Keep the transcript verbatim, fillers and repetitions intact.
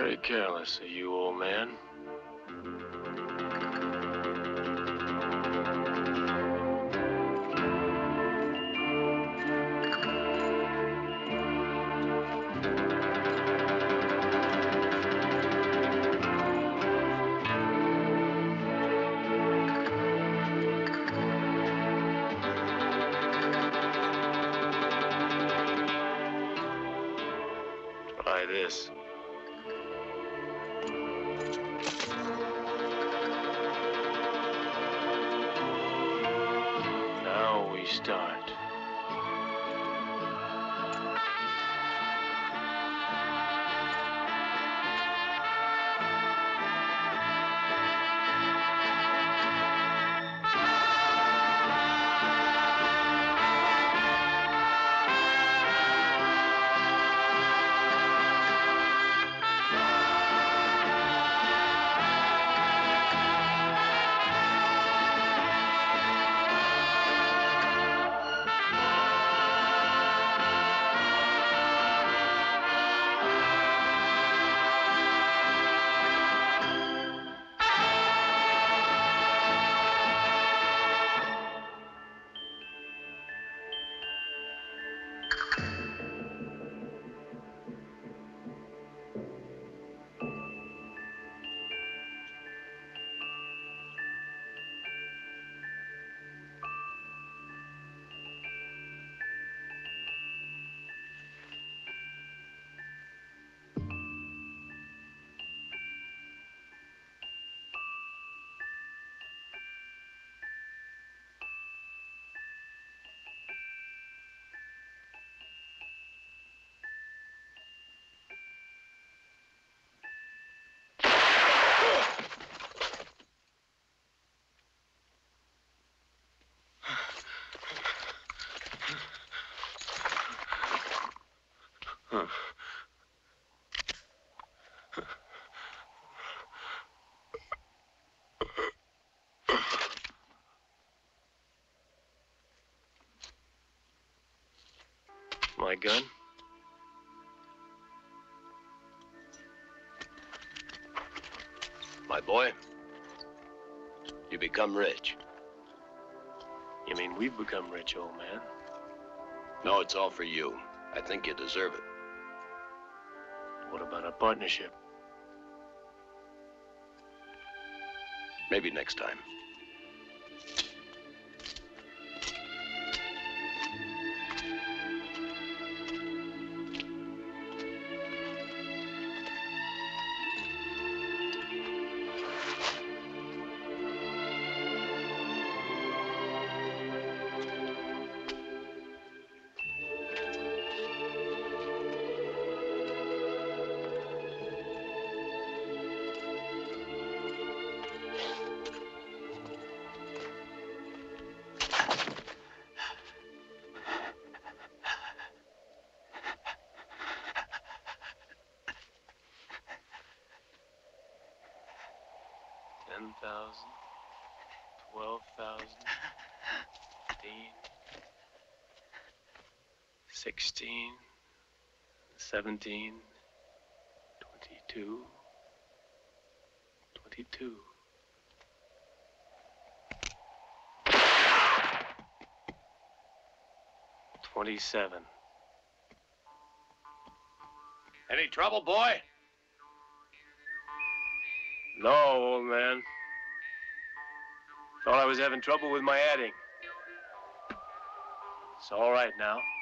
Very careless of you, old man. Try this. Now we start. My gun? My boy, you become rich. You mean we've become rich, old man? No, it's all for you. I think you deserve it. What about our partnership? Maybe next time. ten thousand, twelve thousand, fifteen, sixteen, seventeen, twenty-two, twenty-two. twenty-seven. Any trouble, boy? No, old man. Thought I was having trouble with my adding. It's all right now.